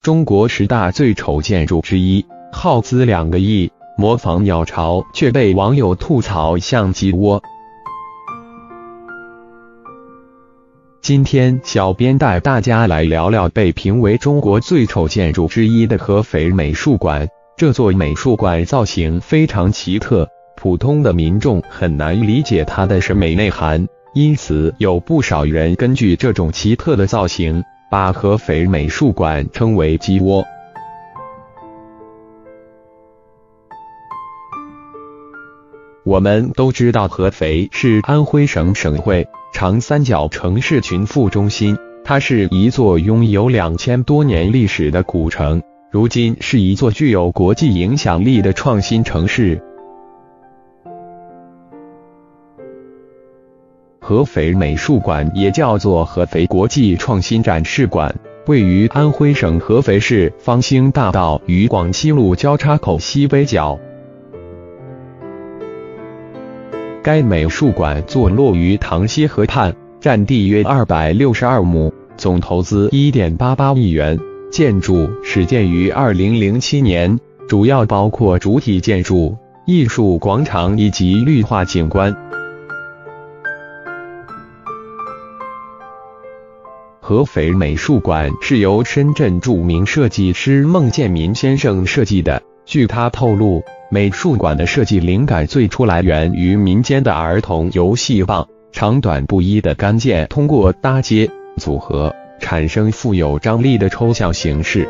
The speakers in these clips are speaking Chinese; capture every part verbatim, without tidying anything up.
中国十大最丑建筑之一，耗资两个亿，模仿鸟巢却被网友吐槽像鸡窝。今天小编带大家来聊聊被评为中国最丑建筑之一的合肥美术馆。这座美术馆造型非常奇特，普通的民众很难理解它的审美内涵，因此有不少人根据这种奇特的造型，把合肥美术馆称为鸡窝。我们都知道合肥是安徽省省会长三角城市群副中心，它是一座拥有两千多年历史的古城，如今是一座具有国际影响力的创新城市。合肥美术馆也叫做合肥国际创新展示馆，位于安徽省合肥市方兴大道与广西路交叉口西北角。该美术馆坐落于塘溪河畔，占地约二百六十二亩，总投资 一点八八亿元。建筑始建于二零零七年，主要包括主体建筑、艺术广场以及绿化景观。合肥美术馆是由深圳著名设计师孟建民先生设计的。据他透露，美术馆的设计灵感最初来源于民间的儿童游戏棒，长短不一的杆件通过搭接、组合，产生富有张力的抽象形式。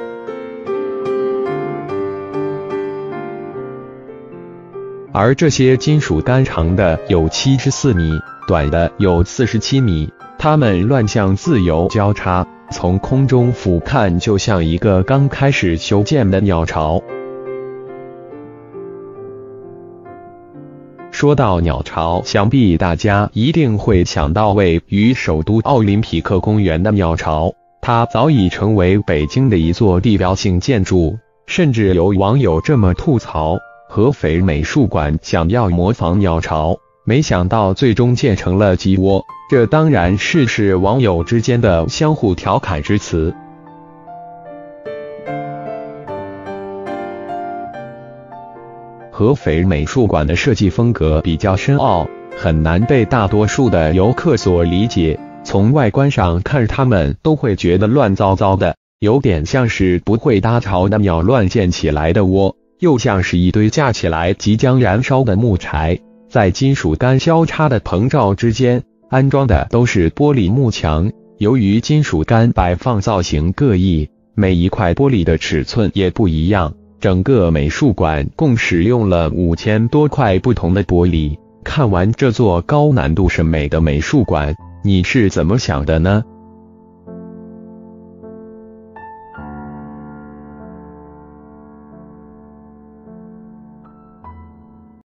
而这些金属杆长的有七十四米，短的有四十七米，它们乱向自由交叉，从空中俯瞰就像一个刚开始修建的鸟巢。说到鸟巢，想必大家一定会想到位于首都奥林匹克公园的鸟巢，它早已成为北京的一座地标性建筑，甚至有网友这么吐槽：合肥美术馆想要模仿鸟巢，没想到最终建成了鸡窝。这当然是是网友之间的相互调侃之词。合肥美术馆的设计风格比较深奥，很难被大多数的游客所理解。从外观上看，他们都会觉得乱糟糟的，有点像是不会搭巢的鸟乱建起来的窝，又像是一堆架起来即将燃烧的木柴。在金属杆交叉的棚罩之间，安装的都是玻璃幕墙。由于金属杆摆放造型各异，每一块玻璃的尺寸也不一样。整个美术馆共使用了五千多块不同的玻璃。看完这座高难度审美的美术馆，你是怎么想的呢？